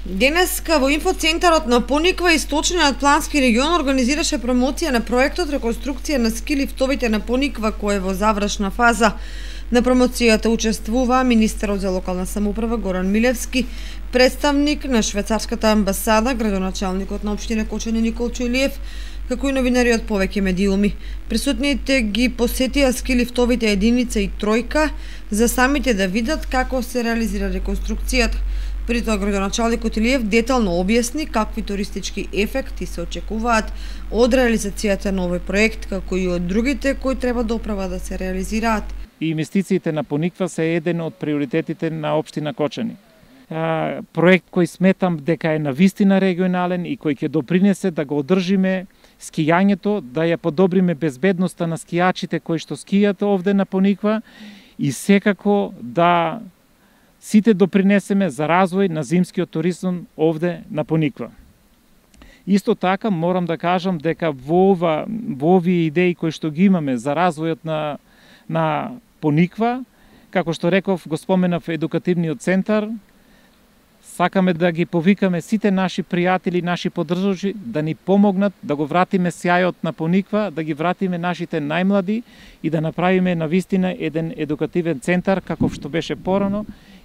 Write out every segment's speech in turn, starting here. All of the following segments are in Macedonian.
Денеска во инфоцентарот на Пониква источниот плански регион организираше промоција на проектот реконструкција на ски лифтовите на Пониква кој е во завршна фаза. На промоцијата учествува министерот за локална самоуправа Горан Милевски, представник на швајцарската амбасада, градоначалникот на општина Кочани Никол Чујлиев, како и новинари од повеќе медиуми. Присутните ги посетија ски лифтовите единица и тројка за самите да видат како се реализира реконструкцијата. При тоа градоначалникот Илиев детално објасни какви туристички ефекти се очекуваат од реализацијата на овој проект, како и од другите кои треба доправа да се реализираат. И инвестициите на Пониква се еден од приоритетите на општина Кочани. Проект кој сметам дека е навистина регионален и кој ќе допринесе да го одржиме скијањето, да ја подобриме безбедноста на скијачите кои што скијат овде на Пониква и секако да сите допринесеме за развој на зимскиот туризам овде на Пониква. Исто така морам да кажам дека во овие идеи кои што ги имаме за развојот на Пониква, како што реков, го споменав едукативниот центар, сакаме да ги повикаме сите наши пријатели, наши поддржувачи да ни помогнат да го вратиме сјајот на Пониква, да ги вратиме нашите најмлади и да направиме навистина еден едукативен центар како што беше порано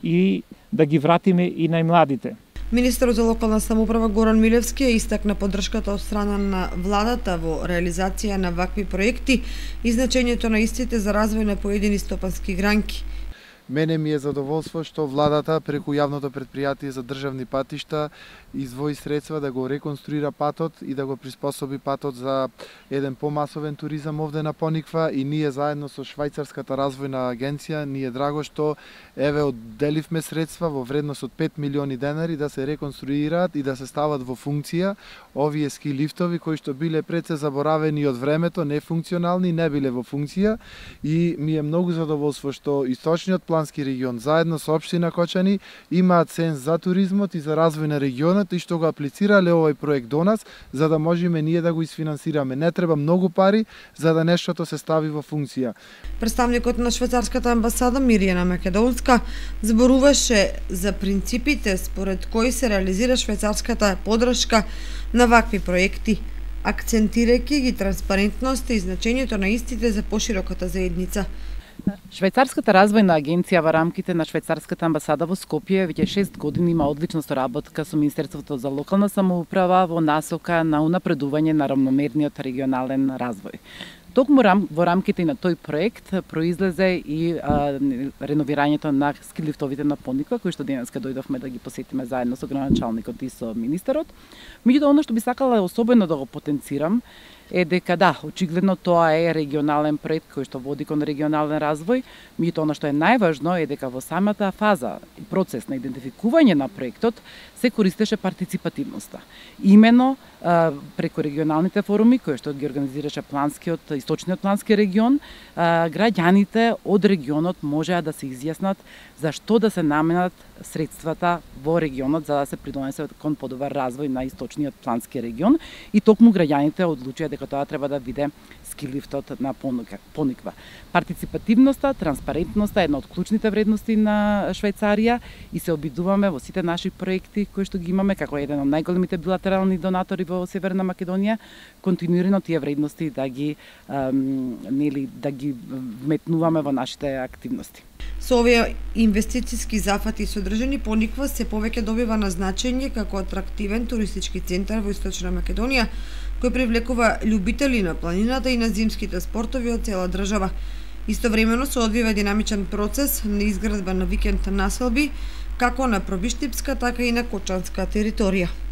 и да ги вратиме и најмладите. Министерот за локална самоуправа Горан Милевски истакна поддршката од страна на владата во реализација на вакви проекти и значењето на истите за развој на поедини стопански гранки. Мене ми е задоволство што владата преку јавното претпријатие за државни патишта издвои средства да го реконструира патот и да го приспособи патот за еден помасовен туризам овде на Пониква и ние заедно со Швајцарската развојна агенција ни е драго што еве одделивме средства во вредност од 5 милиони денари да се реконструираат и да се стават во функција овие ски лифтови кои што биле пред се заборавени од времето, нефункционални, не биле во функција и ми е многу задоволство што источниот плански регион заедно со општина Кочани имаат сенс за туризмот и за развој на регионот и што го аплицирале овој проект до нас за да можеме ние да го исфинансираме. Не треба многу пари за да нештото се стави во функција. Представникот на швајцарската амбасада Мирјана Македонска зборуваше за принципите според кои се реализира швајцарската поддршка на вакви проекти, акцентирајќи ги транспарентноста и значењето на истите за пошироката заедница. Швајцарската развојна агенција во рамките на швајцарската амбасада во Скопје веќе 6 години има одлична соработка со Министерството за локална самоуправа во насока на унапредување на рамномерниот регионален развој. Токму во рамките на тој проект произлезе и реновирањето на ски лифтовите на Пониква, кои што денеска дојдовме да ги посетиме заедно со градоначалникот и со министерот. Меѓутоа, она што би сакала особено да го потенцирам е дека да, очигледно тоа е регионален проект кој што води кон регионален развој, меѓутоа она што е најважно е дека во самата фаза и процес на идентификување на проектот се користеше партиципативноста. Имено преку регионалните форуми кои што ги организираше источниот плански регион, граѓаните од регионот можеа да се изјаснат за што да се наменат средствата во регионот за да се придонесе кон подобар развој на источниот плански регион и токму граѓаните одлучија дека тоа треба да биде ски лифтот на Пониква. Партиципативноста, транспарентноста е една од клучните вредности на Швајцарија и се обидуваме во сите наши проекти кои што ги имаме како еден од најголемите билатерални донатори во Северна Македонија, континуирано тие вредности да ги вметнуваме во нашите активности. Со овие инвестициски зафати содржани, Пониква се повеќе добива на значење како атрактивен туристички центар во Источна Македонија, кој привлекува љубители на планината и на зимските спортови од цела држава. Истовремено се одвива динамичен процес на изградба на викенд населби, како на пробиштипска, така и на кочанска територија.